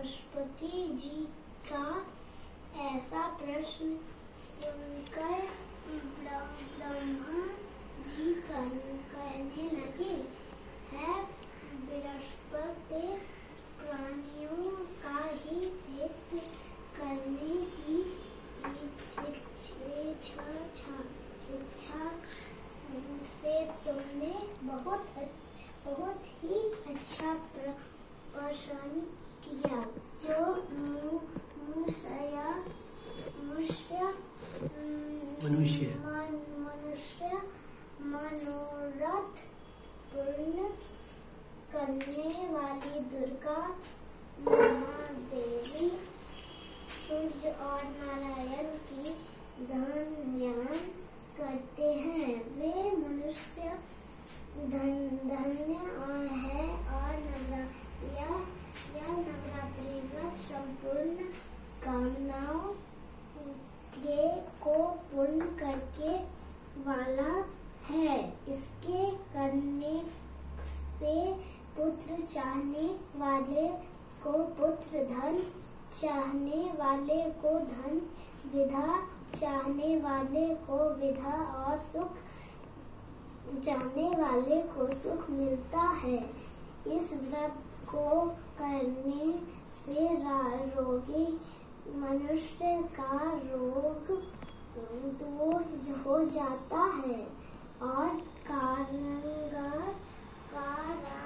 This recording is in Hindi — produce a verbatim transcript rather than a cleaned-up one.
बृहस्पति जी का ऐसा प्रश्न सुनकर ब्रह्मा जी कहने लगे, है बृहस्पति, प्राणियों का हित करने की इच्छा से तुमने बहुत बहुत ही अच्छा प्रश्न किया। जो मनुष्य मनुष्य मनुष्य मनोरथ पूर्ण करने वाली दुर्गा महादेवी सूर्य और नारायण की ध्यान करते हैं। वे मनुष्य धन्य है और नवरात्रि में संपूर्ण कामनाओं के को पूर्ण करके वाला है। इसके करने से पुत्र चाहने वाले को पुत्र, धन चाहने वाले को धन, विद्या चाहने वाले को विद्या और सुख चाहने वाले को सुख मिलता है। इस व्रत को करने से रोगी मनुष्य का रोग दूर हो जाता है और कारागार